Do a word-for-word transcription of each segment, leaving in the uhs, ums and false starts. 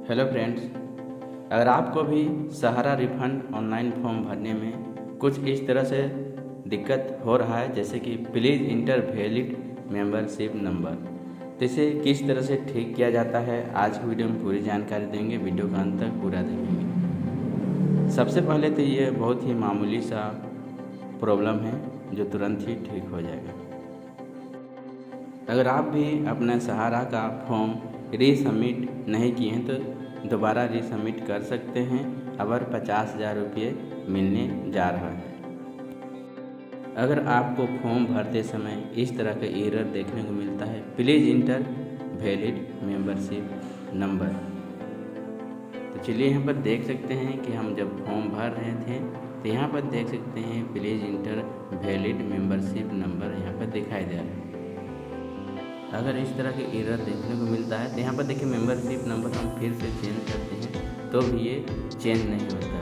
Hello friends, अगर आपको भी सहारा रिफंड ऑनलाइन फॉर्म भरने में कुछ इस तरह से दिक्कत हो रहा है, जैसे कि please enter valid membership number, तो इसे किस तरह से ठीक किया जाता है आज की वीडियो में पूरी जानकारी देंगे। वीडियो का अंत तक पूरा देखेंगे। सबसे पहले तो ये बहुत ही मामूली सा प्रॉब्लम है जो तुरंत ही ठीक हो जाएगा। अगर आप भी अपना सहारा का फॉर्म रीसबमिट नहीं किए हैं तो दोबारा रीसबमिट कर सकते हैं। अगर पचास हज़ार रुपये मिलने जा रहा है। अगर आपको फॉर्म भरते समय इस तरह का एरर देखने को मिलता है, please enter valid membership number, तो चलिए यहाँ पर देख सकते हैं कि हम जब फॉर्म भर रहे थे तो यहाँ पर देख सकते हैं please enter valid membership number यहाँ पर दिखाई दे रहा है। अगर इस तरह के एरर देखने को मिलता है तो यहाँ पर देखिए मेंबरशिप नंबर हम फिर से चेंज करते हैं तो भी ये चेंज नहीं होता।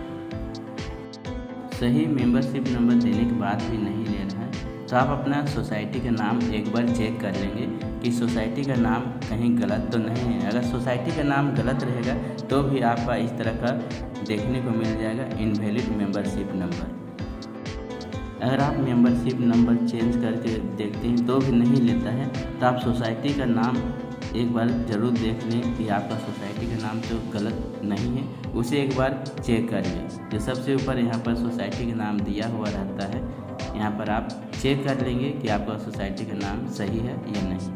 सही मेंबरशिप नंबर देने के बाद भी नहीं ले रहा है तो आप अपना सोसाइटी का नाम एक बार चेक कर लेंगे कि सोसाइटी का नाम कहीं गलत तो नहीं है। अगर सोसाइटी का नाम गलत रहेगा तो भी आपका इस तरह का देखने को मिल जाएगा इनवैलिड मेंबरशिप नंबर। अगर आप मेंबरशिप नंबर चेंज करके देखते हैं तो भी नहीं लेता है तो आप सोसाइटी का नाम एक बार ज़रूर देख लें कि आपका सोसाइटी का नाम तो गलत नहीं है, उसे एक बार चेक कर लें। जो सबसे ऊपर यहाँ पर सोसाइटी का नाम दिया हुआ रहता है, यहाँ पर आप चेक कर लेंगे कि आपका सोसाइटी का नाम सही है या नहीं।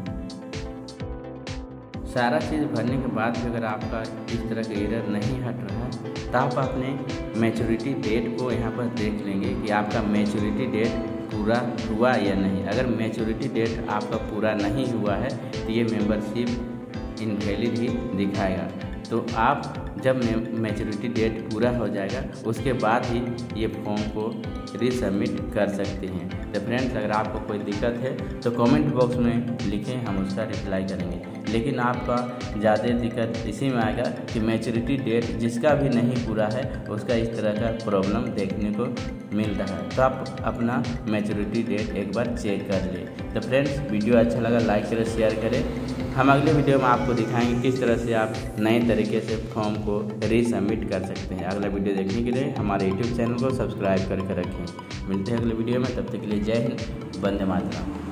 सारा चीज़ भरने के बाद भी अगर आपका इस तरह का एरर नहीं हट रहा है तो आप अपने मैच्योरिटी डेट को यहाँ पर देख लेंगे कि आपका मैच्योरिटी डेट पूरा हुआ या नहीं। अगर मैच्योरिटी डेट आपका पूरा नहीं हुआ है तो ये मेंबरशिप इनवैलिड ही दिखाएगा। तो आप जब मैच्योरिटी डेट पूरा हो जाएगा उसके बाद ही ये फॉर्म को रीसबमिट कर सकते हैं। तो फ्रेंड्स, अगर आपको कोई दिक्कत है तो कमेंट बॉक्स में लिखें, हम उसका रिप्लाई करेंगे। लेकिन आपका ज़्यादा दिक्कत इसी में आएगा कि मैच्योरिटी डेट जिसका भी नहीं पूरा है उसका इस तरह का प्रॉब्लम देखने को मिल रहा है। तो आप अपना मैच्योरिटी डेट एक बार चेक कर लें। तो फ्रेंड्स, वीडियो अच्छा लगा लाइक करें, शेयर करें। हम अगले वीडियो में आपको दिखाएंगे किस तरह से आप नए तरीके से फॉर्म को रीसबमिट कर सकते हैं। अगला वीडियो देखने के लिए हमारे यूट्यूब चैनल को सब्सक्राइब करके रखें। मिलते हैं अगले वीडियो में, तब तक के लिए जय हिंद, वंदे मातरम।